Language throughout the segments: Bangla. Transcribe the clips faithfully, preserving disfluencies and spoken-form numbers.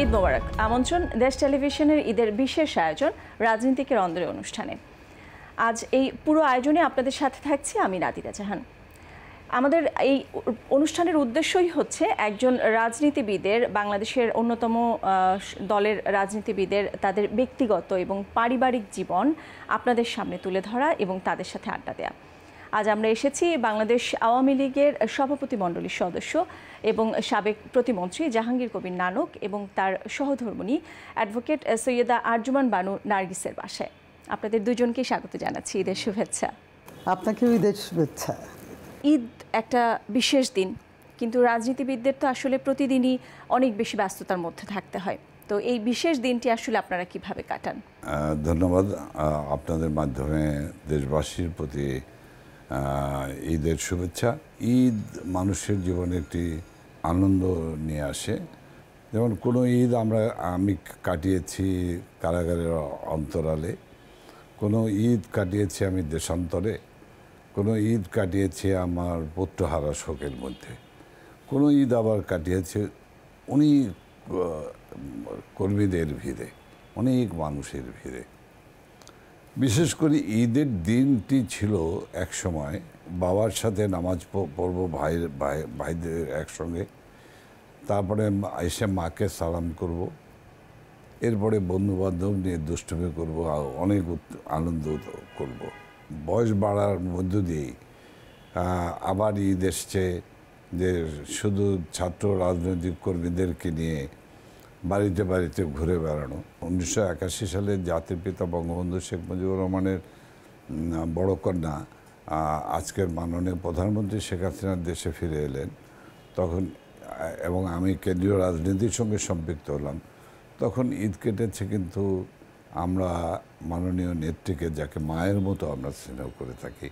ঈদ মোবারক। আমন্ত্রণ দেশ টেলিভিশনের ঈদের বিশেষ আয়োজন রাজনীতিকের অন্দরে অনুষ্ঠানে। আজ এই পুরো আয়োজনে আপনাদের সাথে থাকছি আমি নাদিরা জাহান। আমাদের এই অনুষ্ঠানের উদ্দেশ্যই হচ্ছে একজন রাজনীতিবিদের, বাংলাদেশের অন্যতম দলের রাজনীতিবিদের তাদের ব্যক্তিগত এবং পারিবারিক জীবন আপনাদের সামনে তুলে ধরা এবং তাদের সাথে আড্ডা দেওয়া। আজ আমরা এসেছি বাংলাদেশ আওয়ামী লীগের সভাপতিমণ্ডলীর সদস্য এবং সাবেক প্রতিমন্ত্রী জাহাঙ্গীর কবির নানক এবং তার সহধর্মিণী অ্যাডভোকেট সৈয়দা আরজুমান বানু নার্গিসের বাসায়। আপনাদের দুজনকেই স্বাগত জানাচ্ছি। ঈদের শুভেচ্ছা। আপনাকেও ঈদের শুভেচ্ছা। ঈদ একটা বিশেষ দিন, কিন্তু রাজনীতিবিদদের তো আসলে প্রতিদিনই অনেক বেশি ব্যস্ততার মধ্যে থাকতে হয়। তো এই বিশেষ দিনটি আসলে আপনারা কিভাবে কাটান? ধন্যবাদ। আপনাদের মাধ্যমে দেশবাসীর প্রতি ঈদের শুভেচ্ছা। ঈদ মানুষের জীবনে একটি আনন্দ নিয়ে আসে। যেমন কোনো ঈদ আমরা আমি কাটিয়েছি কারাগারের অন্তরালে, কোনো ঈদ কাটিয়েছি আমি দেশান্তরে, কোনো ঈদ কাটিয়েছি আমার পুত্রহারা শোকের মধ্যে, কোনো ঈদ আবার কাটিয়েছে উনি কর্মীদের ভিড়ে, অনেক মানুষের ভিড়ে। বিশেষ করে ঈদের দিনটি ছিল এক সময় বাবার সাথে নামাজ পড়ব ভাই ভাই ভাইদের একসঙ্গে, তারপরে এসে মাকে সালাম করব, এরপরে বন্ধুবান্ধব নিয়ে দুষ্টুমি করবো, অনেক আনন্দ করব। বয়স বাড়ার মধ্য দিয়েই আবার ঈদ এসছে যে শুধু ছাত্র রাজনৈতিক কর্মীদেরকে নিয়ে বাড়িতে বাড়িতে ঘুরে বেড়ানো। উনিশশো একাশি সালে জাতির পিতা বঙ্গবন্ধু শেখ মুজিবুর রহমানের বড় কন্যা আজকের মাননীয় প্রধানমন্ত্রী শেখ হাসিনা দেশে ফিরে এলেন তখন, এবং আমি কেন্দ্রীয় রাজনীতির সঙ্গে সম্পৃক্ত হলাম। তখন ঈদ কেটেছে, কিন্তু আমরা মাননীয় নেত্রীকে, যাকে মায়ের মতো আমরা স্নেহ করে থাকি,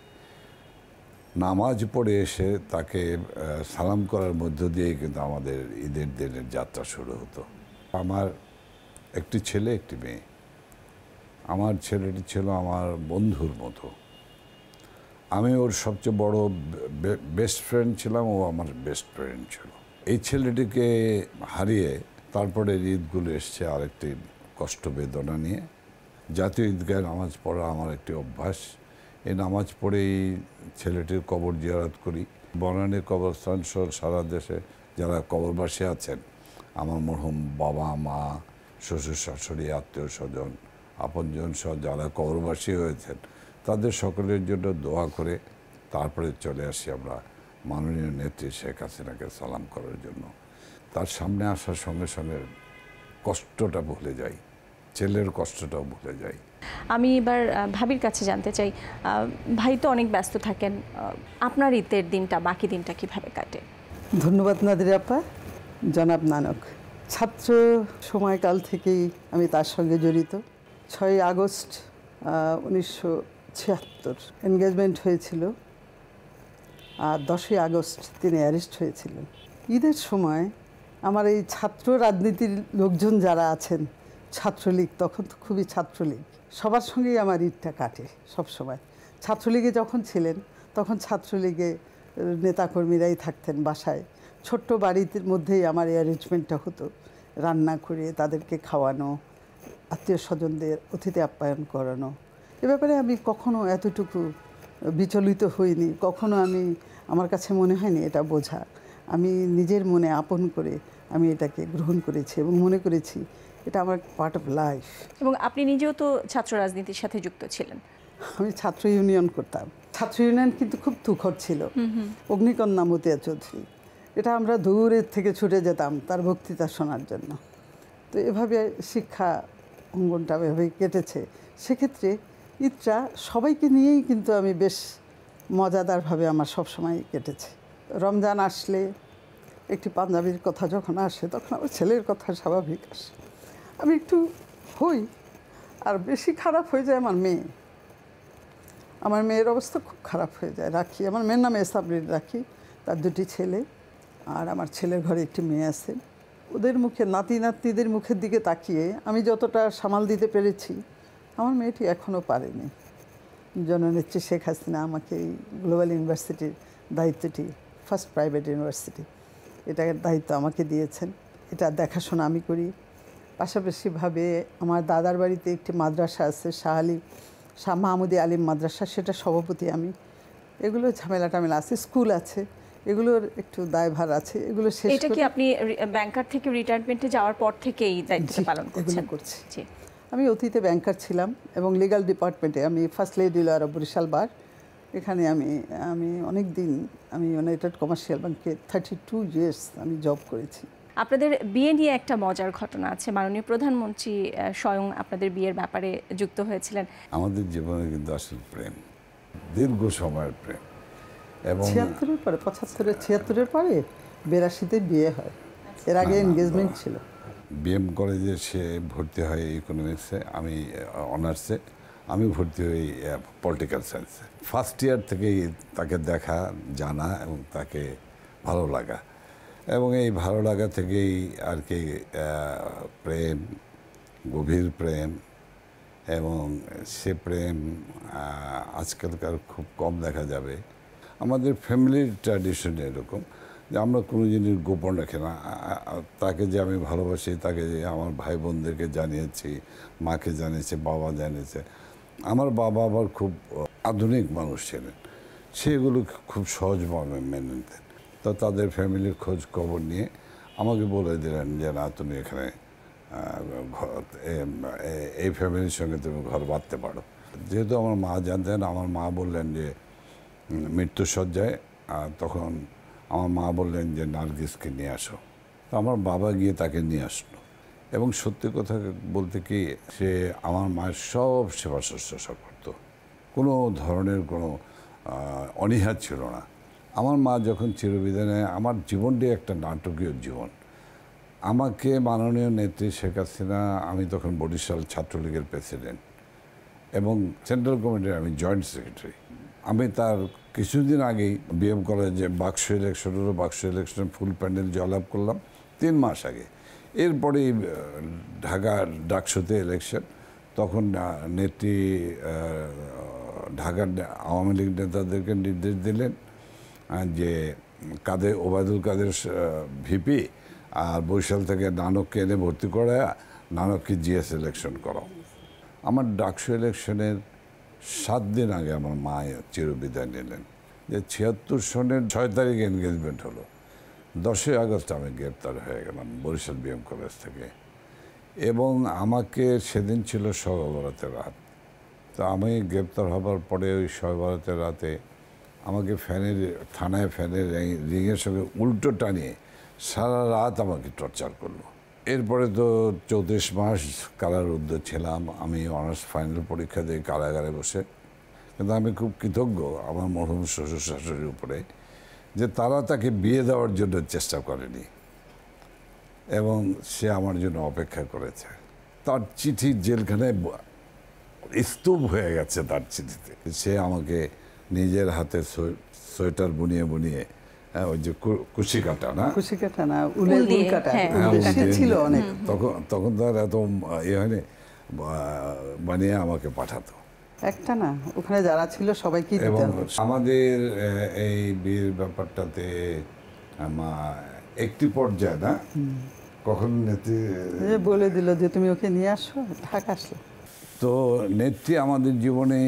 নামাজ পড়ে এসে তাকে সালাম করার মধ্য দিয়েই কিন্তু আমাদের ঈদের দিনের যাত্রা শুরু হতো। আমার একটি ছেলে একটি মেয়ে। আমার ছেলেটি ছিল আমার বন্ধুর মতো, আমি ওর সবচেয়ে বড় বেস্ট ফ্রেন্ড ছিলাম, ও আমার বেস্ট ফ্রেন্ড ছিল। এই ছেলেটিকে হারিয়ে তারপরে ঈদগুলো এসছে আরেকটি কষ্ট বেদনা নিয়ে। জাতীয় ঈদগাহে নামাজ পড়া আমার একটি অভ্যাস। এই নামাজ পড়েই ছেলেটির কবর জিয়ারত করি। বনানীর কবরস্থান সহ সারা দেশে যারা কবরবাসী আছেন, আমার মরহুম বাবা মা শ্বশুর শাশুড়ি আত্মীয় স্বজন আপনজন সহ যারা কবরবাসী হয়েছেন, তাদের সকলের জন্য দোয়া করে তারপরে চলে আসি আমরা মাননীয় নেত্রী শেখ হাসিনাকে সালাম করার জন্য। তার সামনে আসার সঙ্গে সঙ্গে কষ্টটা ভুলে যাই, ছেলের কষ্টটাও ভুলে যাই। আমি এবার ভাবির কাছে জানতে চাই, ভাই তো অনেক ব্যস্ত থাকেন, আপনার ঈদের দিনটা বাকি দিনটা কিভাবে কাটে? ধন্যবাদ নাদির আপা। জনাব নানক, ছাত্র সময়কাল থেকেই আমি তার সঙ্গে জড়িত। ছয়ই আগস্ট উনিশশো ছিয়াত্তর এনগেজমেন্ট হয়েছিল, আর দশই আগস্ট তিনি অ্যারেস্ট হয়েছিলেন। ঈদের সময় আমার এই ছাত্র রাজনীতির লোকজন যারা আছেন, ছাত্রলীগ, তখন তো খুবই ছাত্রলীগ, সবার সঙ্গেই আমার ঈদটা কাটে সব সময়। ছাত্রলীগে যখন ছিলেন তখন ছাত্রলীগে নেতাকর্মীরাই থাকতেন বাসায়, ছোট্ট বাড়ির মধ্যেই আমার এই অ্যারেঞ্জমেন্টটা হতো। রান্না করে তাদেরকে খাওয়ানো, আত্মীয় স্বজনদের অতিথি আপ্যায়ন করানো, এ ব্যাপারে আমি কখনো এতটুকু বিচলিত হইনি। কখনো আমি, আমার কাছে মনে হয়নি এটা বোঝা। আমি নিজের মনে আপন করে আমি এটাকে গ্রহণ করেছি এবং মনে করেছি এটা আমার পার্ট অফ লাইফ। এবং আপনি নিজেও তো ছাত্র রাজনীতির সাথে যুক্ত ছিলেন। আমি ছাত্র ইউনিয়ন করতাম। ছাত্র ইউনিয়ন কিন্তু খুব তুখর ছিল। অগ্নিকন্যা মতিয়া চৌধুরী, এটা আমরা দূরের থেকে ছুটে যেতাম তার বক্তৃতা শোনার জন্য। তো এভাবে শিক্ষা অঙ্গনটা এভাবে কেটেছে। সেক্ষেত্রে ঈদটা সবাইকে নিয়েই কিন্তু আমি বেশ মজাদারভাবে আমার সবসময় কেটেছে। রমজান আসলে একটি পাঞ্জাবির কথা যখন আসে তখন আমার ছেলের কথা স্বাভাবিক আসে। আমি একটু হই, আর বেশি খারাপ হয়ে যায় আমার মেয়ে। আমার মেয়ের অবস্থা খুব খারাপ হয়ে যায়। রাখি, আমার মেয়ের নামে এসাবরির রাখি, তার দুটি ছেলে, আর আমার ছেলের ঘরে একটি মেয়ে আছে। ওদের মুখে, নাতি নাতনিদের মুখের দিকে তাকিয়ে আমি যতটা সামাল দিতে পেরেছি, আমার মেয়েটি এখনও পারেনি। জননেত্রী শেখ হাসিনা আমাকে এই গ্লোবাল ইউনিভার্সিটির দায়িত্বটি, ফার্স্ট প্রাইভেট ইউনিভার্সিটি, এটার দায়িত্ব আমাকে দিয়েছেন। এটা দেখাশোনা আমি করি, পাশাপাশিভাবে আমার দাদার বাড়িতে একটি মাদ্রাসা আছে, শাহ আলী শাহ মাহমুদি আলিম মাদ্রাসা, সেটা সভাপতি আমি। এগুলো ঝামেলা টামেলা আছে, স্কুল আছে, এগুলোর একটু দায়ভার আছে। এগুলো শেষ এটা কি আপনি ব্যাংকার থেকে রিটায়ারমেন্টে যাওয়ার পর থেকেই দায়িত্ব পালন করছেন? করছি। জি, আমি অতীতে ব্যাংকার ছিলাম এবং লিগ্যাল ডিপার্টমেন্টে আমি first lady lawyer of Barisal bar. এখানে আমি আমি অনেক দিন আমি ইউনাইটেড কমার্শিয়াল ব্যাংকে থার্টি টু ইয়ার্স আমি জব করেছি। আপনাদের বিয়ে নিয়ে একটা মজার ঘটনা আছে, মাননীয় প্রধানমন্ত্রী স্বয়ং আপনাদের বিয়ের ব্যাপারে যুক্ত হয়েছিলেন। আমাদের জীবনে কিন্তু আসলে প্রেম, দীর্ঘ সময়ের প্রেম। এবং ছিয়াত্তরের পরে পঁচাত্তরের ছিয়াত্তরের পরে বিরাশিতে বিয়ে হয়, এর আগে এনগেজমেন্ট ছিল। বিএম কলেজে সে ভর্তি হয় ইকোনমিক্সে, আমি অনার্সে, আমি ভর্তি হই পলিটিক্যাল সায়েন্সে। ফার্স্ট ইয়ার থেকেই তাকে দেখা, জানা এবং তাকে ভালো লাগা, এবং এই ভালো লাগা থেকেই আর কি প্রেম, গভীর প্রেম। এবং সে প্রেম আজকালকার খুব কম দেখা যাবে। আমাদের ফ্যামিলির ট্র্যাডিশন এরকম যে আমরা কোনো জিনিস গোপন রাখি না। তাকে যে আমি ভালোবাসি, তাকে যে আমার ভাই বোনদেরকে জানিয়েছি, মাকে জানিয়েছে, বাবা জানিয়েছে। আমার বাবা আবার খুব আধুনিক মানুষ ছিলেন, সেগুলো খুব সহজভাবে মেনে নিতেন। তো তাদের ফ্যামিলির খোঁজ খবর নিয়ে আমাকে বলে দিলেন যে না, তুমি এখানে এই ফ্যামিলির সঙ্গে তুমি ঘর বাঁধতে পারো। যেহেতু আমার মা জানতেন, আমার মা বললেন যে মৃত্যুসজ্জায়, তখন আমার মা বললেন যে নার্গিসকে নিয়ে আসো। তো আমার বাবা গিয়ে তাকে নিয়ে আসলো, এবং সত্যি কথা বলতে কি, সে আমার মায়ের সব সেবা শুশ্রূষা করতো, কোনো ধরনের কোনো অনীহা ছিল না। আমার মা যখন চিরবিদায় নেয়, আমার জীবনটাই একটা নাটকীয় জীবন। আমাকে মাননীয় নেত্রী শেখ হাসিনা, আমি তখন বরিশাল ছাত্রলীগের প্রেসিডেন্ট এবং সেন্ট্রাল কমিটির আমি জয়েন্ট সেক্রেটারি। আমি তার কিছুদিন আগেই বিএম কলেজে বাক্স ইলেকশন হলো, বাক্স ইলেকশনে ফুল প্যান্ডেল জয়লাভ করলাম তিন মাস আগে। এরপরেই ঢাকা ডাকসুতে ইলেকশন, তখন নেত্রী ঢাকার আওয়ামী লীগ নেতাদেরকে নির্দেশ দিলেন যে কাদের ওবায়দুল কাদের ভিপি আর বরিশাল থেকে নানককে এনে ভর্তি করে নানককে জিএস ইলেকশন করাও। আমার ডাকসু ইলেকশনের সাত দিন আগে আমার মা চিরবিদায় নিলেন। যে ছিয়াত্তর সনের ছয় তারিখে এনগেজমেন্ট হলো, দশই আগস্ট আমি গ্রেপ্তার হয়ে গেলাম বরিশাল বিএম কলেজ থেকে। এবং আমাকে সেদিন ছিল শবে বরাতের রাত। তো আমি গ্রেপ্তার হবার পরে ওই শবে বরাতের রাতে আমাকে ফ্যানের থানায় ফ্যানের রিংয়ের সঙ্গে উল্টো টানিয়ে সারা রাত আমাকে টর্চার করলো। এরপরে তো চৌত্রিশ মাস কারারুদ্ধ ছিলাম। আমি অনার্স ফাইনাল পরীক্ষা দিয়ে কারাগারে বসে। কিন্তু আমি খুব কৃতজ্ঞ আমার মরহুম শ্বশুর শাশুড়ির উপরে যে তারা তাকে বিয়ে দেওয়ার জন্য চেষ্টা করেনি এবং সে আমার জন্য অপেক্ষা করেছে। তার চিঠি জেলখানায় স্তূপ হয়ে গেছে। তার চিঠিতে সে আমাকে নিজের হাতে সোয়েটার বুনিয়ে বুনিয়ে, ওই যে কুশি কাটা না কুশি কাটা না উলের উল কাটা ছিল অনেক, তখন তখন তার এত ইয়ে হয়নি, বানিয়ে আমাকে পাঠাতো। একটা না, ওখানে যারা ছিল সবাইকে দিতে এবং আমাদের এই বিয়ের ব্যাপারটাতে একটি পর্যায়ে না কখন নেত্রী বলে দিল যে তুমি ওকে নিয়ে আসো, ঢাকা আসলো। তো নেত্রী আমাদের জীবনে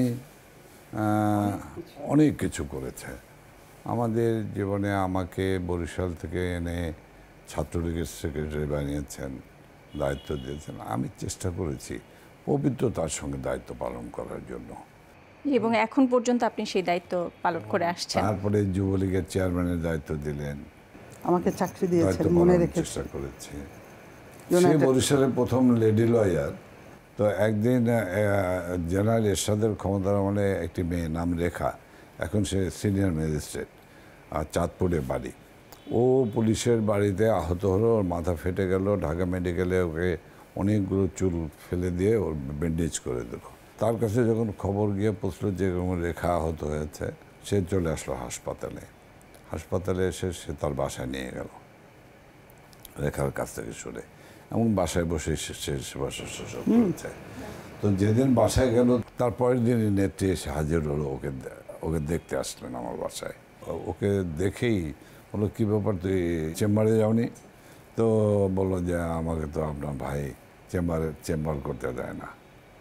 অনেক কিছু করেছে। আমাদের জীবনে আমাকে বরিশাল থেকে এনে ছাত্রলীগের সেক্রেটারি বানিয়েছেন, দায়িত্ব দিয়েছেন। আমি চেষ্টা করেছি পবিত্রতার সঙ্গে দায়িত্ব পালন করার জন্য, এবং এখন পর্যন্ত আপনি সেই দায়িত্ব পালন করে আসছেন। তারপরে যুবলীগের চেয়ারম্যানের দায়িত্ব দিলেন, আমাকে চাকরি দিয়েছেন, মনে রেখে চেষ্টা করেছি। সে বরিশালের প্রথম লেডি লয়ার। তো একদিন জেনারেল এরশাদের ক্ষমতার আমলে একটি মেয়ে নাম রেখা, এখন সে সিনিয়র ম্যাজিস্ট্রেট, আর চাঁদপুরে বাড়ি। ও পুলিশের বাড়িতে আহত হলো, ওর মাথা ফেটে গেল। ঢাকা মেডিকেলে ওকে অনেকগুলো চুল ফেলে দিয়ে ওর ব্যান্ডেজ করে দিল। তার কাছে যখন খবর গিয়ে পৌঁছলো যে রেখা আহত হয়েছে, সে চলে আসলো হাসপাতালে। হাসপাতালে এসে সে তার বাসায় নিয়ে গেল রেখার কাছ থেকে শুনে, এবং বাসায় বসে সে সেবা শুশ্রূষা করেছে। তো যেদিন বাসায় গেল তার পরের দিনই নেত্রী এসে হাজির হলো, ওকে ওকে দেখতে আসলেন আমার বাসায়। ওকে দেখেই বললো, কী ব্যাপার, তুই চেম্বারে যাওনি? তো বললো যে আমাকে তো আপনার ভাই চেম্বারে চেম্বার করতে দেয় না।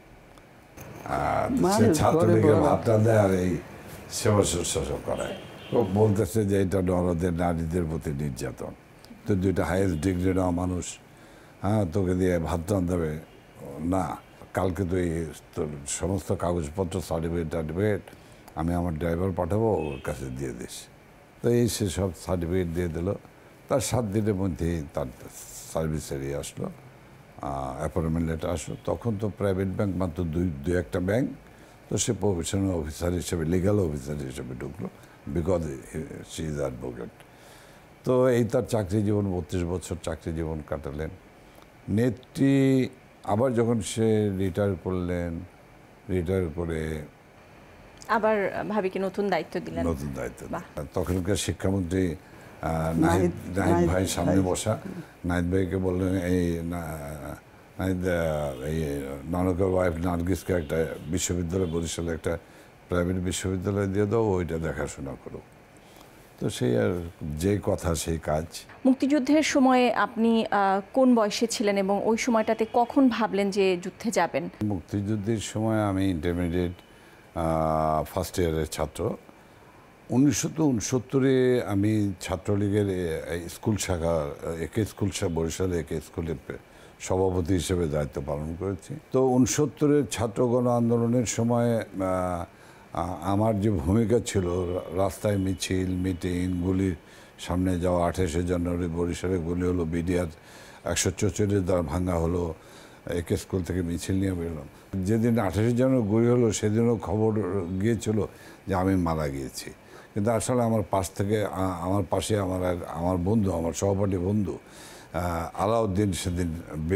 সে ছাত্রলীগের ভাবটা দেয় আর এই সেবা শুশ্রূষা করায়। বলতেছে যে এটা নরদের নারীদের প্রতি নির্যাতন। তো দুইটা হাইয়েস্ট ডিগ্রি নেওয়া মানুষ, হ্যাঁ তোকে দিয়ে ভাত রান্ধাবে না, কালকে তো এই তোর সমস্ত কাগজপত্র সার্টিফিকেট টার্টিফিকেট আমি আমার ড্রাইভার পাঠাবো, ওর কাছে দিয়ে দিস। তো এই সে সব সার্টিফিকেট দিয়ে দিল। তার সাত দিনের মধ্যেই তার সার্ভিস এরিয়ে আসলো, অ্যাপয়েন্টমেন্ট লেটার আসলো। তখন তো প্রাইভেট ব্যাংক মাত্র দুই দুই একটা ব্যাংক, তো সে প্রফেশনাল অফিসার হিসেবে, লিগাল অফিসার হিসেবে ঢুকলো, বিকজ শি ইজ অ্যাডভোকেট। তো এই তার চাকরি জীবন, বত্রিশ বছর চাকরি জীবন কাটালেন। নেত্রী আবার যখন সে রিটায়ার করলেন, রিটায়ার করে আবার ভাবিকে নতুন দায়িত্ব দিলেন। নতুন দায়িত্ব তখনকার শিক্ষামন্ত্রী নাহিদ নাহিদ ভাই সামনে বসা, নাহিদ ভাইকে বললেন এই নাহিদ এই নানকের ওয়াইফ নার্গিসকে একটা বিশ্ববিদ্যালয়, বরিশালে একটা প্রাইভেট বিশ্ববিদ্যালয় দিয়ে দাও, ওইটা দেখাশোনা করো। তো সেই আর যে কথা সেই কাজ। মুক্তিযুদ্ধের সময়ে আপনি কোন বয়সে ছিলেন এবং ওই সময়টাতে কখন ভাবলেন যে যুদ্ধে যাবেন? মুক্তিযুদ্ধের সময় আমি ইন্টারমিডিয়েট ফার্স্ট ইয়ারের ছাত্র। উনিশশো উনসত্তরে আমি ছাত্রলীগের স্কুল শাখা, একে স্কুল শাখা, বরিশালে একে স্কুলের সভাপতি হিসেবে দায়িত্ব পালন করেছি। তো উনসত্তরের ছাত্র গণ আন্দোলনের সময় আমার যে ভূমিকা ছিল, রাস্তায় মিছিল, মিটিং, গুলির সামনে যাওয়া, আঠাশে জানুয়ারি বরিশালে গুলি হলো, বিডিআর একশো চৌচল্লিশ দ্বার ভাঙা হলো, একে স্কুল থেকে মিছিল নিয়ে বেরোলাম। যেদিন আঠাশে জানুয়ারি গুলি হলো সেদিনও খবর গিয়েছিল যে আমি মারা গিয়েছি, কিন্তু আসলে আমার পাশ থেকে, আমার পাশে আমার আমার বন্ধু, আমার সহপাঠী বন্ধু আলাউদ্দিন সেদিন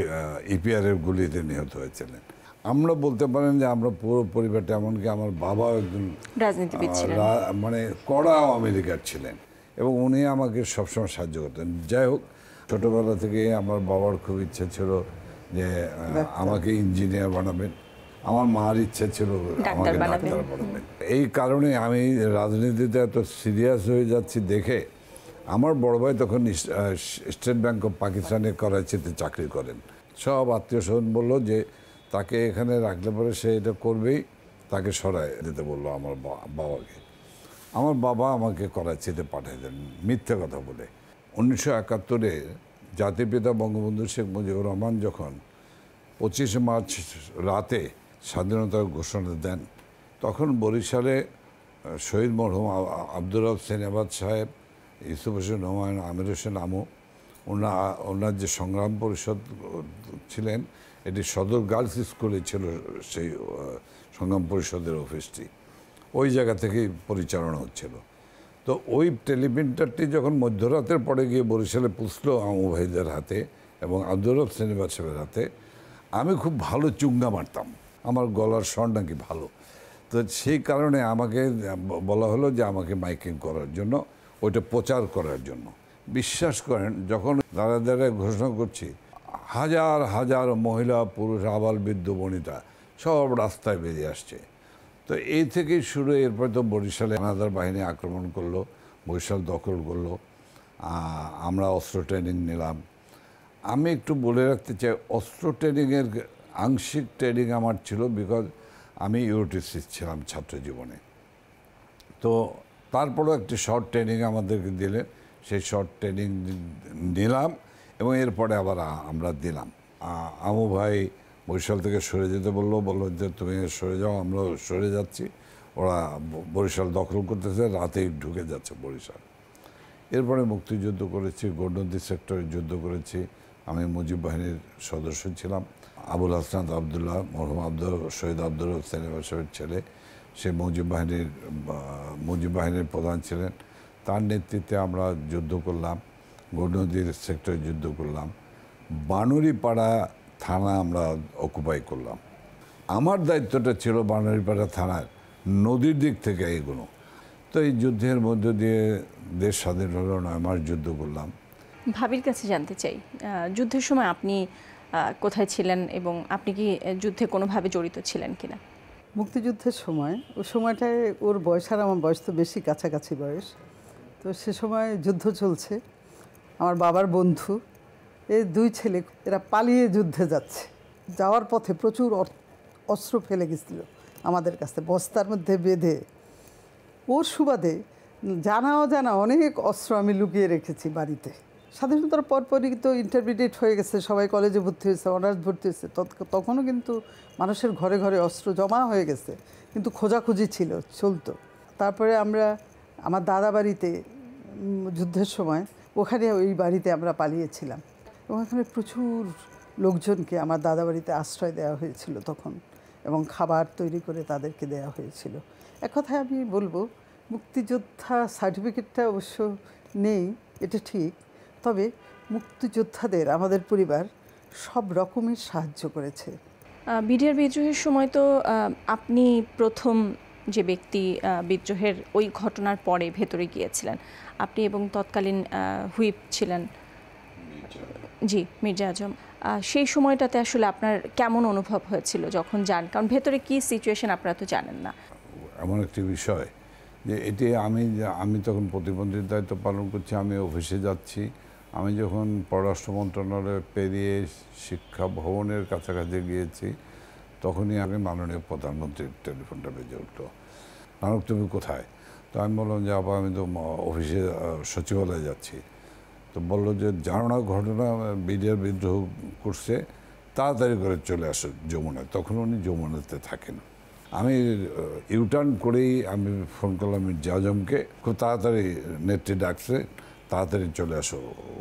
ইপিআরের গুলিতে নিহত হয়েছিলেন। আমরা বলতে পারেন যে আমরা পুরো পরিবারটা, এমনকি আমার বাবা একজন রাজনীতিবিদ ছিলেন, মানে কড়া আমেরিকার ছিলেন, এবং উনি আমাকে সবসময় সাহায্য করতেন। যাই হোক, ছোটোবেলা থেকে আমার বাবার খুব ইচ্ছা ছিল যে আমাকে ইঞ্জিনিয়ার বানাবেন, আমার মার ইচ্ছা ছিল আমাকে ডাক্তার বানাবেন। এই কারণে আমি রাজনীতিতে এত সিরিয়াস হয়ে যাচ্ছি দেখে আমার বড় ভাই তখন স্টেট ব্যাংক অফ পাকিস্তানে করাচিতে চাকরি করেন। সব আত্মীয় স্বজন বললো যে তাকে এখানে রাখলে পরে সে এটা করবেই, তাকে সরায় দিতে বললো আমার বাবাকে। আমার বাবা আমাকে করাচিতে পাঠিয়ে দেন মিথ্যে কথা বলে। উনিশশো একাত্তরে জাতির পিতা বঙ্গবন্ধু শেখ মুজিবুর রহমান যখন পঁচিশে মার্চ রাতে স্বাধীনতার ঘোষণা দেন, তখন বরিশালে শহীদ মরহুম আব্দুর রব সেনাবাদ সাহেব, ইউসুফ হোসেন হুমায়ুন, আমির হোসেন আমু, ওনা ওনার যে সংগ্রাম পরিষদ ছিলেন, এটি সদর গার্লস স্কুলে ছিল সেই সংগ্রাম পরিষদের অফিসটি, ওই জায়গা থেকেই পরিচালনা হচ্ছিল। তো ওই টেলিপ্রিন্টারটি যখন মধ্যরাতের পরে গিয়ে বরিশালে পুষলো আমু ভাইদের হাতে এবং আব্দুর রব সেনাবাদ সাহেবের হাতে, আমি খুব ভালো চুঙ্গা মারতাম, আমার গলার স্বর নাকি ভালো। তো সেই কারণে আমাকে বলা হলো যে আমাকে মাইকিং করার জন্য, ওইটা প্রচার করার জন্য। বিশ্বাস করেন, যখন দাঁড়ায় দাঁড়ায় ঘোষণা করছি, হাজার হাজার মহিলা, পুরুষ, আবাল, বৃদ্ধ, বনিতা সব রাস্তায় বেরিয়ে আসছে। তো এই থেকেই শুরু। এরপর তো বরিশালে হানাদার বাহিনী আক্রমণ করলো, বরিশাল দখল করলো, আমরা অস্ত্র ট্রেনিং নিলাম। আমি একটু বলে রাখতে চাই, অস্ত্র ট্রেনিংয়ের আংশিক ট্রেনিং আমার ছিল, বিকজ আমি ইউটিসি ছিলাম ছাত্র জীবনে। তো তারপরেও একটি শর্ট ট্রেনিং আমাদেরকে দিলেন, সেই শর্ট ট্রেনিং নিলাম এবং এরপরে আবার আমরা দিলাম। আমু ভাই বরিশাল থেকে সরে যেতে বললো, বললো যে তুমি সরে যাও, আমরাও সরে যাচ্ছি, ওরা বরিশাল দখল করতেছে, রাতেই ঢুকে যাচ্ছে বরিশাল। এরপরে মুক্তিযুদ্ধ করেছি, গৌরনদী সেক্টরে যুদ্ধ করেছি। আমি মুজিব বাহিনীর সদস্য ছিলাম। আবুল হাসনাত আবদুল্লাহ, মরহুম আব্দুল শহীদ আব্দুর রব সেনাবাদ সাহেবের ছেলে, সে মুজিব বাহিনীর মুজিব বাহিনীর প্রধান ছিলেন। তার নেতৃত্বে আমরা যুদ্ধ করলাম, গৌরনদীর সেক্টরে যুদ্ধ করলাম, বানুরিপাড়া থানা আমরা অকুপাই করলাম। আমার দায়িত্বটা ছিল বানুরিপাড়া থানার নদীর দিক থেকে এগুলো। তো এই যুদ্ধের মধ্য দিয়ে দেশ স্বাধীন হলো, নয় মাস যুদ্ধ করলাম। ভাবির কাছে জানতে চাই, যুদ্ধের সময় আপনি কোথায় ছিলেন এবং আপনি কি যুদ্ধে কোনোভাবে জড়িত ছিলেন কিনা? মুক্তিযুদ্ধের সময়, ওই সময়টায় ওর বয়স আর আমার বয়স তো বেশি, কাছাকাছি বয়স। তো সে সময় যুদ্ধ চলছে, আমার বাবার বন্ধু, এই দুই ছেলে এরা পালিয়ে যুদ্ধে যাচ্ছে। যাওয়ার পথে প্রচুর অস্ত্র ফেলে গেছিল আমাদের কাছে বস্তার মধ্যে বেঁধে। ওর সুবাদে জানা অজানা অনেক অস্ত্র আমি লুকিয়ে রেখেছি বাড়িতে। স্বাধীনতার পরপরই তো ইন্টারমিডিয়েট হয়ে গেছে, সবাই কলেজে ভর্তি হয়েছে, অনার্স ভর্তি হয়েছে, তখনও কিন্তু মানুষের ঘরে ঘরে অস্ত্র জমা হয়ে গেছে, কিন্তু খোঁজাখুঁজি ছিল, চলতো। তারপরে আমরা আমার দাদা বাড়িতে যুদ্ধের সময় ওখানে ওই বাড়িতে আমরা পালিয়েছিলাম এবং ওখানে প্রচুর লোকজনকে আমার দাদা বাড়িতে আশ্রয় দেওয়া হয়েছিল তখন, এবং খাবার তৈরি করে তাদেরকে দেওয়া হয়েছিল। এক কথায় আমি বলবো মুক্তিযোদ্ধা সার্টিফিকেটটা অবশ্য নেই, এটা ঠিক, তবে মুক্তিযোদ্ধাদের আমাদের পরিবার সব রকমের সাহায্য করেছে। বিডিআর বিদ্রোহের সময় তো আপনি প্রথম যে ব্যক্তি বিদ্রোহের ওই ঘটনার পরে ভেতরে গিয়েছিলেন, আপনি এবং তৎকালীন হুইপ ছিলেন জি মির্জা আজম। সেই সময়টাতে আসলে আপনার কেমন অনুভব হয়েছিল যখন যান? কারণ ভেতরে কি সিচুয়েশন আপনারা তো জানেন না। এমন একটি বিষয় যে এটি আমি আমি তখন প্রতিবন্ধীর দায়িত্ব পালন করছি, আমি অফিসে যাচ্ছি। আমি যখন পররাষ্ট্র মন্ত্রণালয় পেরিয়ে শিক্ষা ভবনের কাছাকাছি গিয়েছি, তখনই আমি মাননীয় প্রধানমন্ত্রীর টেলিফোনটা বেজে উঠলো, নানক তুমি কোথায়? তো আমি বললাম যে আবার আমি তো অফিসে সচিবালয়ে যাচ্ছি। তো বললো যে জানো না ঘটনা, বিডিআর বিদ্রোহ করছে, তাড়াতাড়ি করে চলে আসো যমুনায়। তখন উনি যমুনাতে থাকেন। আমি ইউটার্ন করেই আমি ফোন করলাম মির্জা আজমকে, খুব তাড়াতাড়ি নেত্রী ডাকছে, তাড়াতাড়ি চলে আসো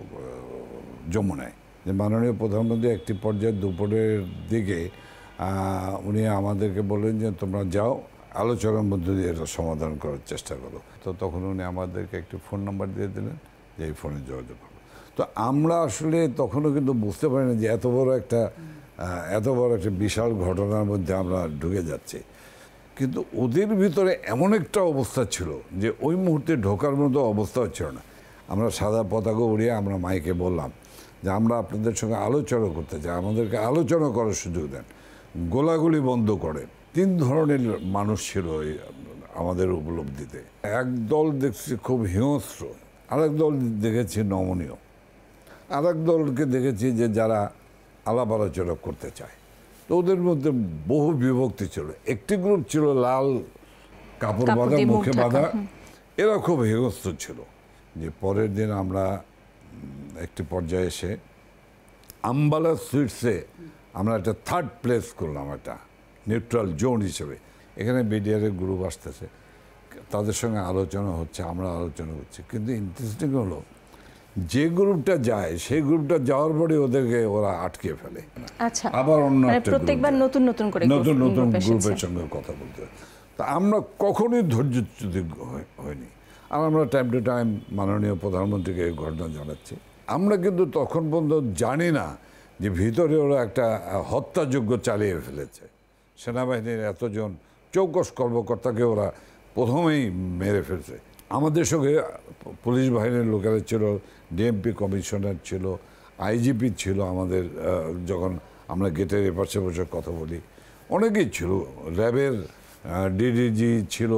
যমুনায়। যে মাননীয় প্রধানমন্ত্রী একটি পর্যায়ে দুপুরের দিকে উনি আমাদেরকে বললেন যে তোমরা যাও, আলোচনার মধ্য দিয়ে এটা সমাধান করার চেষ্টা করো। তো তখন উনি আমাদেরকে একটি ফোন নাম্বার দিয়ে দিলেন যে এই ফোনে যোগাযোগ করো। তো আমরা আসলে তখনও কিন্তু বুঝতে পারি না যে এত বড় একটা এত বড় একটা বিশাল ঘটনার মধ্যে আমরা ঢুকে যাচ্ছি। কিন্তু ওদের ভিতরে এমন একটা অবস্থা ছিল যে ওই মুহূর্তে ঢোকার মতো অবস্থাও ছিল না। আমরা সাদা পতাকা উড়িয়ে আমরা মাইকে বললাম যে আমরা আপনাদের সঙ্গে আলোচনা করতে চাই, আমাদেরকে আলোচনা করার সুযোগ দেন, গোলাগুলি বন্ধ করেন। তিন ধরনের মানুষ ছিল আমাদের উপলব্ধিতে। এক দল দেখছি খুব হিংস্র, আরেক দল দেখেছি নমনীয়, আরেক দলকে দেখেছি যে যারা আলাপ আলোচনা করতে চায়। তো ওদের মধ্যে বহু বিভক্তি ছিল। একটি গ্রুপ ছিল লাল কাপড় বাঁধা, মুখে বাঁধা, এরা খুব হিংস্র ছিল। যে পরের দিন আমরা একটি পর্যায়ে এসে আম্বালা সুইটসে আমরা একটা থার্ড প্লেস করলাম, একটা নিউট্রাল জোন হিসেবে। এখানে বিডিআরের গ্রুপ আসতেছে, তাদের সঙ্গে আলোচনা হচ্ছে, আমরা আলোচনা করছি। কিন্তু ইন্টারেস্টিং হলো যে গ্রুপটা যায় সেই গ্রুপটা যাওয়ার পরে ওদেরকে ওরা আটকে ফেলে। আচ্ছা, আবার অন্য একটা প্রত্যেকবার নতুন নতুন করে নতুন নতুন গ্রুপের সঙ্গে কথা বলতে। তা আমরা কখনোই ধৈর্যচ্যুত হয়নি। আর আমরা টাইম টু টাইম মাননীয় প্রধানমন্ত্রীকে এই ঘটনা জানাচ্ছি। আমরা কিন্তু তখন পর্যন্ত জানি না যে ভিতরে ওরা একটা হত্যাযজ্ঞ চালিয়ে ফেলেছে। সেনাবাহিনীর এতজন চৌকস কর্মকর্তাকে ওরা প্রথমেই মেরে ফেলছে। আমাদের সঙ্গে পুলিশ বাহিনীর লোকেরা ছিল, ডিএমপি কমিশনার ছিল, আইজিপি ছিল আমাদের, যখন আমরা গেটের এপাশে বসে কথা বলি অনেকেই ছিল, র্যাবের ডিডিজি ছিল,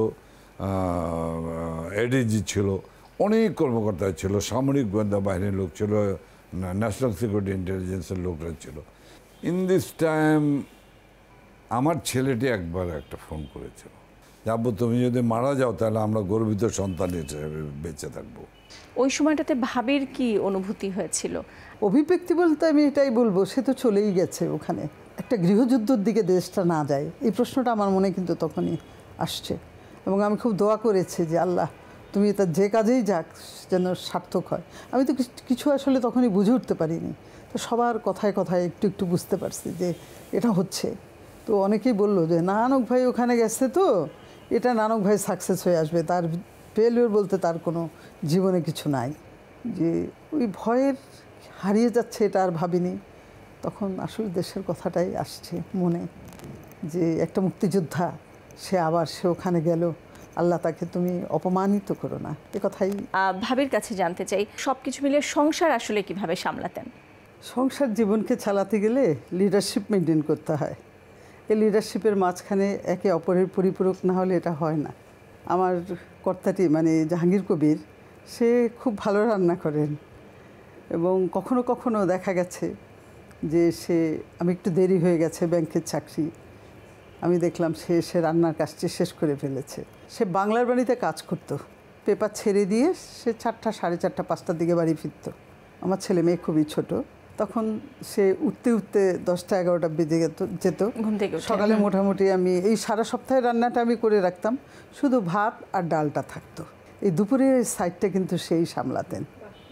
এডিজি ছিল, অনেক কর্মকর্তা ছিল, সামরিক গোয়েন্দা বাহিনীর লোক ছিল, ন্যাশনাল সিকিউরিটি ইন্টেলিজেন্সের লোকরা ছিল। ইন দিস টাইম আমার ছেলেটি একবার একটা ফোন করেছিল, যাবো তুমি যদি মারা যাও তাহলে আমরা গর্বিত সন্তান হিসেবে বেঁচে থাকবো। ওই সময়টাতে ভাবির কি অনুভূতি হয়েছিল? অভিব্যক্তি বলতে আমি এটাই বলবো, সে তো চলেই গেছে ওখানে, একটা গৃহযুদ্ধের দিকে দেশটা না যায়, এই প্রশ্নটা আমার মনে কিন্তু তখনই আসছে। এবং আমি খুব দোয়া করেছি যে আল্লাহ তুমি তার যে কাজেই যাক যেন সার্থক হয়। আমি তো কিছু আসলে তখনই বুঝে উঠতে পারিনি, তো সবার কথায় কথায় একটু একটু বুঝতে পারছি যে এটা হচ্ছে। তো অনেকেই বললো যে নানক ভাই ওখানে গেছে, তো এটা নানক ভাই সাকসেস হয়ে আসবে, তার ফেলিওর বলতে তার কোনো জীবনে কিছু নাই। যে ওই ভয়ের হারিয়ে যাচ্ছে এটা আর ভাবিনি। তখন আসলে দেশের কথাটাই আসছে মনে, যে একটা মুক্তিযোদ্ধা সে আবার সে ওখানে গেল, আল্লাহ তাকে তুমি অপমানিত করো না, এ কথাই। ভাবির কাছে জানতে চাই সব কিছু মিলিয়ে সংসার আসলে কিভাবে সামলাতেন? সংসার জীবনকে চালাতে গেলে লিডারশিপ মেনটেন করতে হয়। এই লিডারশিপের মাঝখানে একে অপরের পরিপূরক না হলে এটা হয় না। আমার কর্তাটি মানে জাহাঙ্গীর কবির, সে খুব ভালো রান্না করেন এবং কখনো কখনো দেখা গেছে যে সে আমি একটু দেরি হয়ে গেছে ব্যাংকের চাকরি, আমি দেখলাম সে সে রান্নার কাজটি শেষ করে ফেলেছে। সে বাংলার বাড়িতে কাজ করতো, পেপার ছেড়ে দিয়ে সে চারটা সাড়ে চারটা পাঁচটার দিকে বাড়ি ফিরত। আমার ছেলে মেয়ে খুবই ছোট, তখন সে উঠতে উঠতে দশটা এগারোটা বেজে যেত যেত সকালে মোটামুটি আমি এই সারা সপ্তাহের রান্নাটা আমি করে রাখতাম, শুধু ভাত আর ডালটা থাকতো। এই দুপুরের সাইডটা কিন্তু সেই সামলাতেন।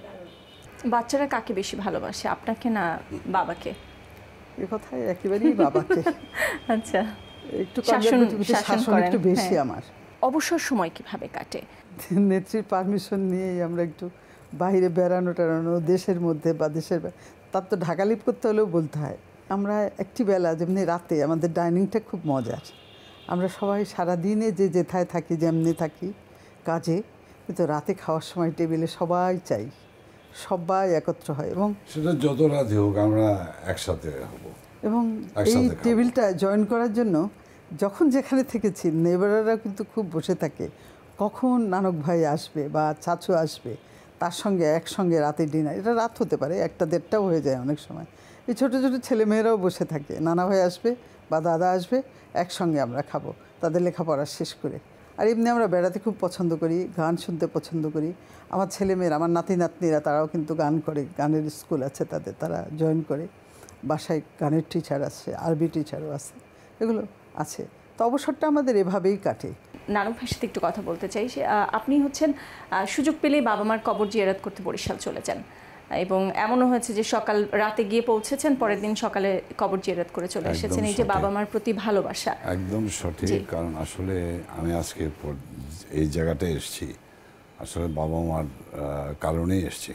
বাচ্চারা কাকে বেশি ভালোবাসে, আপনাকে না বাবাকে? এ কথায় একেবারেই বাবাকে। আচ্ছা, একটু শাসন একটু বেশি আমার। অবসর সময় কিভাবে কাটে? নেত্রীর পারমিশন নিয়েই আমরা একটু বাইরে বেড়ানো টেড়ানো, দেশের মধ্যে বা দেশের, তার তো ঢাকা লিপ করতে হলেও বলতে হয়। আমরা একটি বেলা যেমনি রাতে আমাদের ডাইনিংটা খুব মজার, আমরা সবাই সারাদিনে যে যেথায় থাকি যেমনি থাকি কাজে, কিন্তু রাতে খাওয়ার সময় টেবিলে সবাই চাই, সবাই একত্র হয় এবং সেটা যত রাতে হোক আমরা একসাথে হব। এবং এই টেবিলটা জয়েন করার জন্য যখন যেখানে থেকেছি নেবাররা কিন্তু খুব বসে থাকে, কখন নানক ভাই আসবে বা চাচু আসবে, তার সঙ্গে একসঙ্গে রাতে ডিনার। এটা রাত হতে পারে, একটা দেড়টাও হয়ে যায় অনেক সময়। এই ছোটো ছোটো ছেলেমেয়েরাও বসে থাকে, নানা ভাই আসবে বা দাদা আসবে, একসঙ্গে আমরা খাবো তাদের লেখাপড়া শেষ করে। আর এমনি আমরা বেড়াতে খুব পছন্দ করি, গান শুনতে পছন্দ করি। আমার ছেলেমেয়েরা, আমার নাতি নাতনিরা, তারাও কিন্তু গান করে, গানের স্কুল আছে তাদের, তারা জয়েন করে। বাসায় গানের টিচার আছে, আরবি টিচারও আছে, এগুলো আছে। তো অবসরটা আমাদের এভাবেই কাটে। নানক ভাইয়ের সাথে একটু কথা বলতে চাই। আপনি হচ্ছেন সুযোগ পেলেই বাবা মার কবর জিয়ারত করতে বরিশাল চলে যান, এবং এমনও হয়েছে যে সকাল রাতে গিয়ে পৌঁছেছেন, পরের দিন সকালে কবর জিয়ারত করে চলে এসেছেন। এই যে বাবা মার প্রতি ভালোবাসা। একদম সঠিক, কারণ আসলে আমি আজকে এই জায়গাটায় এসেছি আসলে বাবা মার কারণেই এসেছি।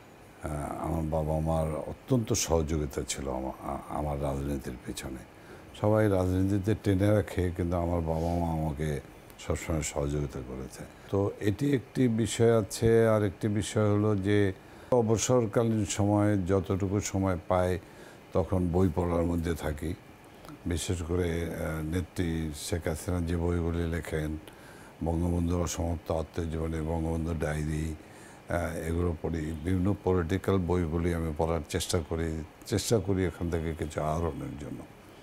আমার বাবা মার অত্যন্ত সহযোগিতা ছিল আমার রাজনীতির পিছনে। সবাই রাজনীতিতে টেনে রাখে, কিন্তু আমার বাবা মা আমাকে সবসময় সহযোগিতা করেছে। তো এটি একটি বিষয় আছে। আর একটি বিষয় হলো যে অবসরকালীন সময়ে যতটুকু সময় পাই তখন বই পড়ার মধ্যে থাকি। বিশেষ করে নেত্রী শেখ হাসিনা যে বইগুলি লেখেন, বঙ্গবন্ধুর অসমাপ্ত আত্মজীবনী, বঙ্গবন্ধু ডায়েরি, এগুলো পড়ি। বিভিন্ন পলিটিক্যাল বইগুলি আমি পড়ার চেষ্টা করি চেষ্টা করি এখান থেকে কিছু আহরণের জন্য।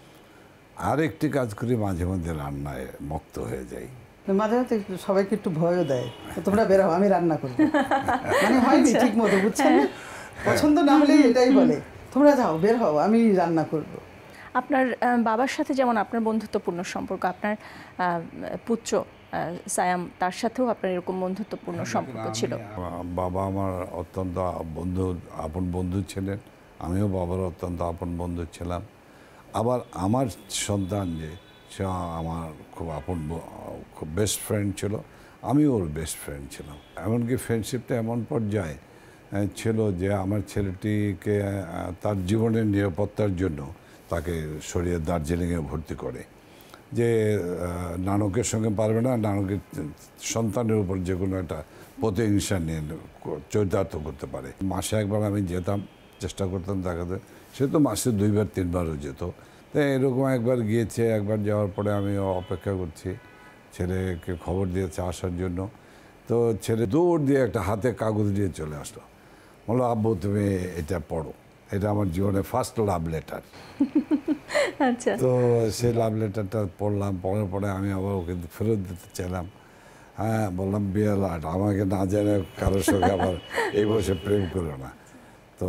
আর একটি কাজ করি, মাঝে মধ্যে রান্নায় মক্ত হয়ে যাই। মাঝে মাঝে সবাইকে একটু ভয়ও দেয়, তোমরা বেরো আমি রান্না করবো, মানে হয়নি ঠিক মতো, বুঝছেন? পছন্দ না হলে এটাই বলে, তোমরা যাও বের হও আমি রান্না করবো। আপনার বাবার সাথে যেমন আপনার বন্ধুত্বপূর্ণ সম্পর্ক, আপনার পুত্র সায়াম, তার সাথেও আপনার এরকম বন্ধুত্বপূর্ণ সম্পর্ক ছিল? বাবা আমার অত্যন্ত বন্ধু, আপন বন্ধু ছিলেন। আমিও বাবার অত্যন্ত আপন বন্ধু ছিলাম। আবার আমার সন্তান যে, সে আমার খুব আপন, খুব বেস্ট ফ্রেন্ড ছিল। আমি ওর বেস্ট ফ্রেন্ড ছিলাম। এমনকি ফ্রেন্ডশিপটা এমন পর্যায়ে ছিল যে আমার ছেলেটিকে তার জীবনের নিরাপত্তার জন্য তাকে সরিয়ে দার্জিলিংয়ে ভর্তি করে, যে নানকের সঙ্গে পারবে না, নানকের সন্তানের উপর যে কোনো একটা প্রতিহিংসা নিয়ে চরিতার্থ করতে পারে। মাসে একবার আমি যেতাম, চেষ্টা করতাম দেখাতে। সে তো মাসে দুইবার তিনবারও যেত। তাই এরকম একবার গিয়েছে, একবার যাওয়ার পরে আমি অপেক্ষা করছি, ছেলেকে খবর দিয়েছে আসার জন্য। তো ছেলে দৌড় দিয়ে একটা হাতে কাগজ দিয়ে চলে আসলো, বললো আব্বু তুমি এটা পড়ো, এটা আমার জীবনের ফার্স্ট লাভ লেটার। আচ্ছা। তো সেই লাভ লেটারটা পড়লাম, পড়ার পরে আমি আবার ওকে ফেরত দিতে চাইলাম। হ্যাঁ, বললাম বিয়ার লাট, আমাকে না জানে কারোর সঙ্গে আবার এই বসে প্রেম করো না। তো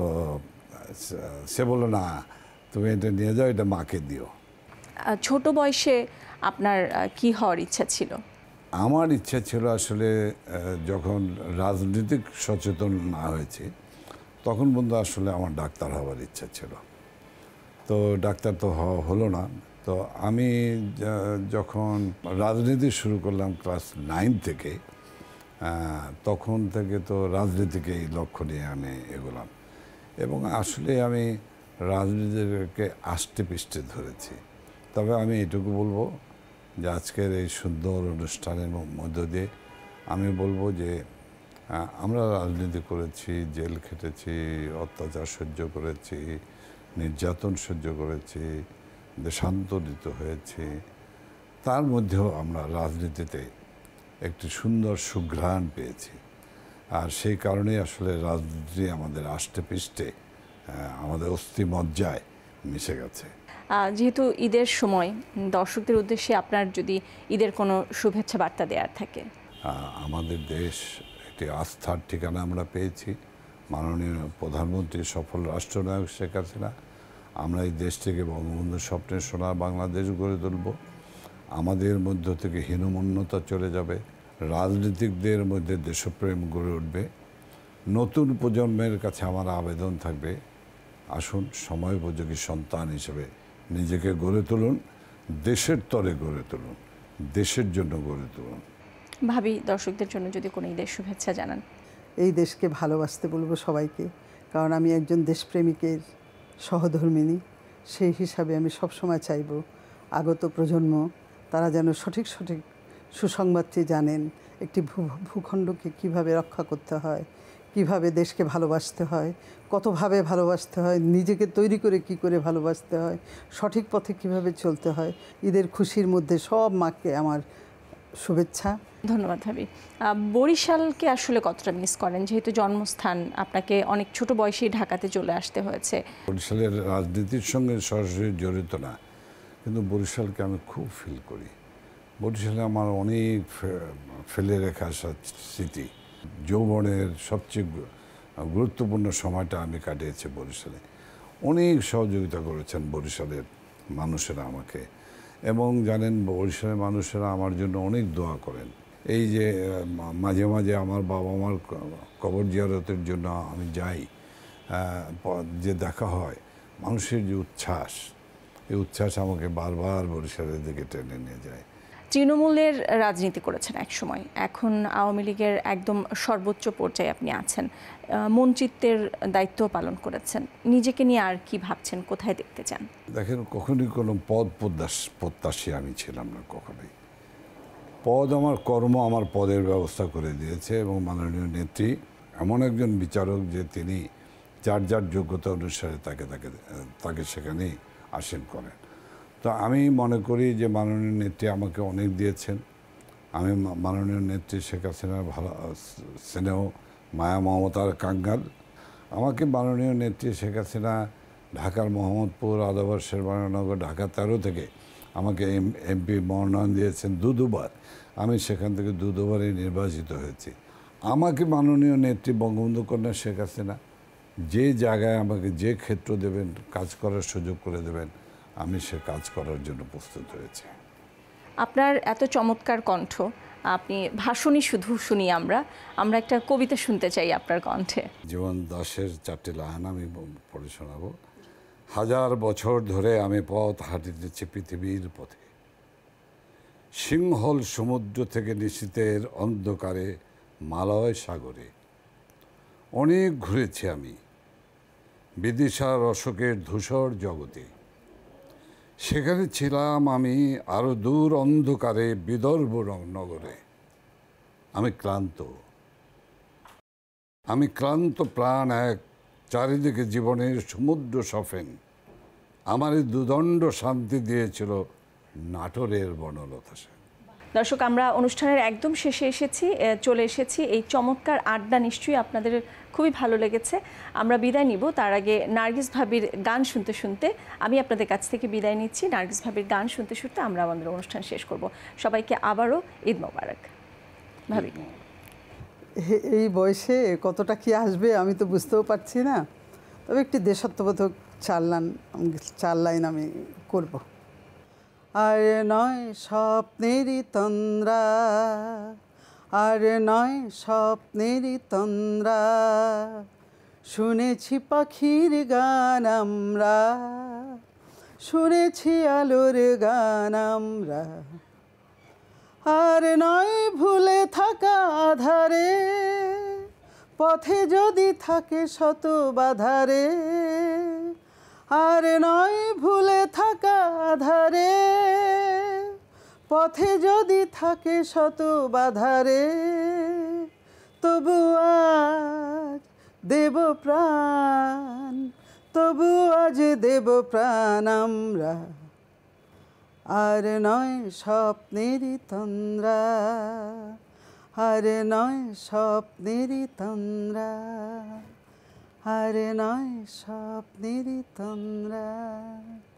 সে বললো না, তুমি এটা নিয়ে যাও, এটা মাকে দিও। ছোট বয়সে আপনার কি হওয়ার ইচ্ছা ছিল? আমার ইচ্ছা ছিল আসলে যখন রাজনৈতিক সচেতন না হয়েছে তখন বন্ধু আসলে আমার ডাক্তার হওয়ার ইচ্ছা ছিল। তো ডাক্তার তো হওয়া হলো না। তো আমি যখন রাজনীতি শুরু করলাম ক্লাস নাইন থেকে, তখন থেকে তো রাজনীতিকে লক্ষ্য নিয়ে আমি এগোলাম, এবং আসলে আমি রাজনীতিকে আষ্টে পৃষ্ঠে ধরেছি। তবে আমি এটুকু বলবো যে আজকের এই সুন্দর অনুষ্ঠানের মধ্য দিয়ে আমি বলবো যে আমরা রাজনীতি করেছি, জেল খেটেছি, অত্যাচার সহ্য করেছি, নির্যাতন সহ্য করেছি, দেশান্তরিত হয়েছি। তার মধ্যেও আমরা রাজনীতিতে একটি সুন্দর সুঘ্রাণ পেয়েছি। আর সেই কারণেই আসলে রাজনীতি আমাদের আষ্টে পৃষ্ঠে, আমাদের অস্থিমজ্জায় মিশে গেছে। যেহেতু ঈদের সময় দর্শকদের উদ্দেশ্যে আপনার যদি ঈদের কোনো শুভেচ্ছা বার্তা দেওয়ার থাকে। আমাদের দেশ একটি আস্থার ঠিকানা আমরা পেয়েছি, মাননীয় প্রধানমন্ত্রী সফল রাষ্ট্রনায়ক শেখ হাসিনা। আমরা এই দেশটিকে বঙ্গবন্ধুর স্বপ্নের সোনার বাংলাদেশ গড়ে তুলব। আমাদের মধ্য থেকে হীনমন্যতা চলে যাবে, রাজনীতিকদের মধ্যে দেশপ্রেম গড়ে উঠবে। নতুন প্রজন্মের কাছে আমার আবেদন থাকবে, আসুন সময় উপযোগী সন্তান হিসেবে নিজেকে গড়ে তুলুন, দেশের তরে গড়ে তুলুন, দেশের জন্য গড়ে তুলুন। ভাবি, দর্শকদের জন্য যদি কোনো ঈদের শুভেচ্ছা জানান। এই দেশকে ভালোবাসতে বলবো সবাইকে, কারণ আমি একজন দেশপ্রেমিকের সহধর্মিণী। সেই হিসাবে আমি সবসময় চাইব আগত প্রজন্ম তারা যেন সঠিক সঠিক সুসংবাদটি জানেন, একটি ভূখণ্ডকে কিভাবে রক্ষা করতে হয়, কিভাবে দেশকে ভালোবাসতে হয়, কতভাবে ভালোবাসতে হয়, নিজেকে তৈরি করে কি করে ভালোবাসতে হয়, সঠিক পথে কিভাবে চলতে হয়। ঈদের খুশির মধ্যে সব মাকে আমার শুভেচ্ছা। ধন্যবাদ ভাবি। বরিশালকে আসলে কতটা মিস করেন, যেহেতু জন্মস্থান, আপনাকে অনেক ছোট বয়সেই ঢাকাতে চলে আসতে হয়েছে? বরিশালের রাজনীতির সঙ্গে সরাসরি জড়িত না, কিন্তু বরিশালকে আমি খুব ফিল করি। বরিশালে আমার অনেক ফেলে রেখা স্মৃতি। যৌবনের সবচেয়ে গুরুত্বপূর্ণ সময়টা আমি কাটিয়েছি বরিশালে। অনেক সহযোগিতা করেছেন বরিশালের মানুষেরা আমাকে, এবং জানেন বরিশালের মানুষেরা আমার জন্য অনেক দোয়া করেন। এই যে মাঝে মাঝে আমার বাবা মার কবর জিয়ারতের জন্য আমি যাই, যে দেখা হয়, মানুষের যে উচ্ছ্বাস, এই উচ্ছ্বাস আমাকে বারবার বরিশালের দিকে টেনে নিয়ে যায়। তৃণমূলের রাজনীতি করেছেন এক সময়, এখন আওয়ামী লীগের একদম সর্বোচ্চ পর্যায়ে আপনি আছেন, মন্ত্রিত্বের দায়িত্ব পালন করেছেন। নিজেকে নিয়ে আর কি ভাবছেন, কোথায় দেখতে চান? দেখেন, কখনোই কোনো পদ প্রত্যাশী আমি ছিলাম না, কখনোই। পদ আমার কর্ম আমার পদের ব্যবস্থা করে দিয়েছে, এবং মাননীয় নেত্রী এমন একজন বিচারক যে তিনি যার যার যোগ্যতা অনুসারে তাকে তাকে তাকে সেখানেই আসীন করেন। তো আমি মনে করি যে মাননীয় নেত্রী আমাকে অনেক দিয়েছেন। আমি মাননীয় নেত্রী শেখ হাসিনার ভালো স্নেহ মায়া মমতার কাঙ্গাল। আমাকে মাননীয় নেত্রী শেখ হাসিনা ঢাকার মোহাম্মদপুর, আদাবার, শেরবাংলানগর, ঢাকা তেরো থেকে আমাকে এম এমপি মনোনয়ন দিয়েছেন দু দুবার। আমি সেখান থেকে দু দুবারই নির্বাচিত হয়েছি। আমাকে মাননীয় নেত্রী বঙ্গবন্ধু কন্যা শেখ হাসিনা যে জায়গায় আমাকে যে ক্ষেত্র দেবেন, কাজ করার সুযোগ করে দেবেন, আমি সে কাজ করার জন্য প্রস্তুত হয়েছি। আপনার এত চমৎকার কণ্ঠ, আপনি ভাষণই শুধু শুনি আমরা, আমরা একটা কবিতা শুনতে চাই আপনার কণ্ঠে। জীবন দাসের চারটি লাইন আমি পড়ে শোনাবো। হাজার বছর ধরে আমি পথ হাঁটিতেছি পৃথিবীর পথে, সিংহল সমুদ্র থেকে নিশীথের অন্ধকারে মালয় সাগরে। অনেক ঘুরেছি আমি বিদিশার অশোকের ধূসর জগতে, সেখানে ছিলাম আমি আরো দূর অন্ধকারে বিদর্ভ নগরে। আমি ক্লান্ত, আমি ক্লান্ত প্রাণ এক, চারিদিকে জীবনের সমুদ্র সফেন। আমার এই দুদণ্ড শান্তি দিয়েছিল নাটোরের বনলতা সেন। দর্শক, আমরা অনুষ্ঠানের একদম শেষে এসেছি, চলে এসেছি। এই চমৎকার আড্ডা নিশ্চয়ই আপনাদের খুবই ভালো লেগেছে। আমরা বিদায় নিব, তার আগে নার্গিস ভাবির গান শুনতে শুনতে আমি আপনাদের কাছ থেকে বিদায় নিচ্ছি। নার্গিস ভাবির গান শুনতে শুনতে আমরা আমাদের অনুষ্ঠান শেষ করব। সবাইকে আবারও ঈদ মোবারক। ভাবি, এই বয়সে কতটা কি আসবে আমি তো বুঝতেও পারছি না, তবে একটি দেশাত্মবোধক চার লাইন চার লাইন আমি করব। আর নয় স্বপ্নেরই তন্দ্রা, আর নয় স্বপ্নেরই তন্দ্রা, শুনেছি পাখির গান আমরা, শুনেছি আলোর গান আমরা। আর নয় ভুলে থাকা আধারে, পথে যদি থাকে শত বাধারে। আর নয় ভুলে থাকা আধারে, পথে যদি থাকে শত বাধারে। তবু আজ দেব প্রাণ, তবু আজ দেব প্রাণ আমরা। আর নয় স্বপ্নেরই তন্দ্রা, আর নয় স্বপ্নেরই তন্দ্রা, আর নয় স্বপ্নেরই তন্দ্রা।